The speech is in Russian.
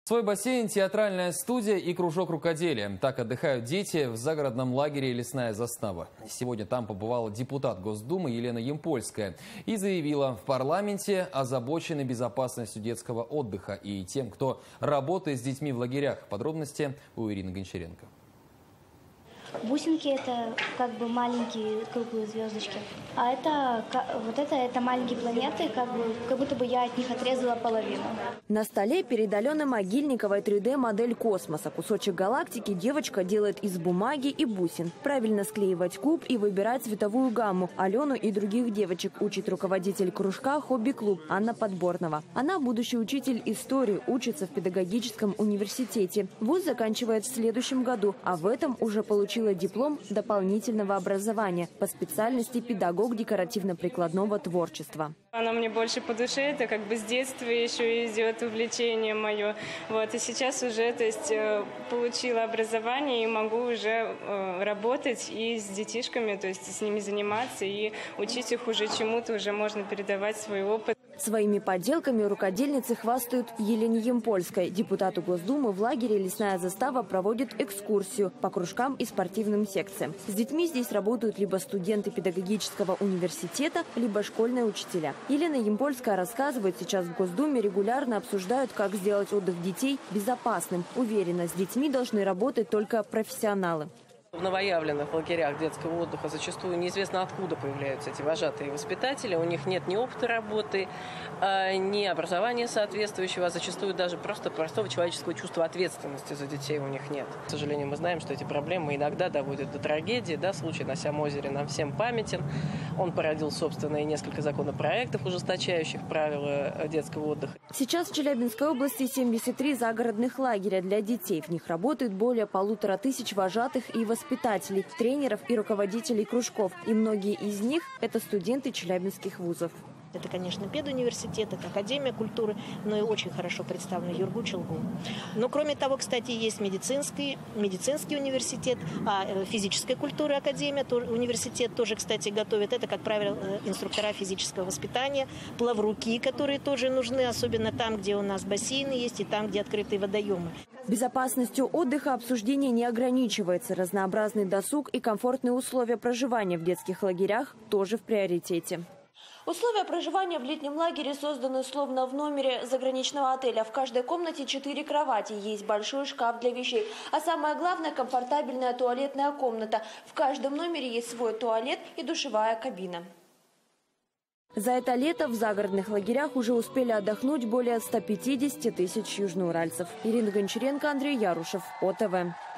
Свой бассейн, театральная студия и кружок рукоделия. Так отдыхают дети в загородном лагере «Лесная застава». Сегодня там побывала депутат Госдумы Елена Ямпольская и заявила, в парламенте озабочены безопасностью детского отдыха и тем, кто работает с детьми в лагерях. Подробности у Ирины Гончаренко. Бусинки – это как бы маленькие круглые звездочки, а это маленькие планеты, как будто бы я от них отрезала половину. На столе перед Аленой Могильниковой 3D-модель космоса. Кусочек галактики девочка делает из бумаги и бусин. Правильно склеивать куб и выбирать цветовую гамму. Алену и других девочек учит руководитель кружка «Хобби-клуб» Анна Подборнова. Она будущий учитель истории, учится в педагогическом университете. Вуз заканчивает в следующем году, а в этом уже получила диплом дополнительного образования по специальности педагог декоративно-прикладного творчества. Оно мне больше по душе, это как бы с детства еще идет увлечение мое. И сейчас уже, получила образование и могу уже работать и с детишками, с ними заниматься и учить их уже чему-то, уже можно передавать свой опыт. Своими поделками рукодельницы хвастают Елене Ямпольской. Депутату Госдумы в лагере «Лесная застава» проводит экскурсию по кружкам и спортивным секциям. С детьми здесь работают либо студенты педагогического университета, либо школьные учителя. Елена Ямпольская рассказывает, сейчас в Госдуме регулярно обсуждают, как сделать отдых детей безопасным. Уверена, с детьми должны работать только профессионалы. В новоявленных лагерях детского отдыха зачастую неизвестно откуда появляются эти вожатые воспитатели. У них нет ни опыта работы, ни образования соответствующего, а зачастую даже просто простого человеческого чувства ответственности за детей у них нет. К сожалению, мы знаем, что эти проблемы иногда доводят до трагедии. Случай на Сям-озере нам всем памятен. Он породил, собственно, и несколько законопроектов, ужесточающих правила детского отдыха. Сейчас в Челябинской области 73 загородных лагеря для детей. В них работает более 1500 вожатых и воспитателей, тренеров и руководителей кружков. И многие из них – это студенты челябинских вузов. Это, конечно, педуниверситет, это Академия культуры, но и очень хорошо представлен Юргу-Челгу. Но, кроме того, кстати, есть медицинский университет, физической культуры Академия, университет тоже, кстати, готовит. Это, как правило, инструктора физического воспитания, плавруки, которые тоже нужны, особенно там, где у нас бассейны есть и там, где открытые водоемы. Безопасностью отдыха обсуждение не ограничивается. Разнообразный досуг и комфортные условия проживания в детских лагерях тоже в приоритете. Условия проживания в летнем лагере созданы словно в номере заграничного отеля. В каждой комнате 4 кровати, есть большой шкаф для вещей. А самое главное – комфортабельная туалетная комната. В каждом номере есть свой туалет и душевая кабина. За это лето в загородных лагерях уже успели отдохнуть более 150 тысяч южноуральцев. Ирина Гончаренко, Андрей Ярушев, ОТВ.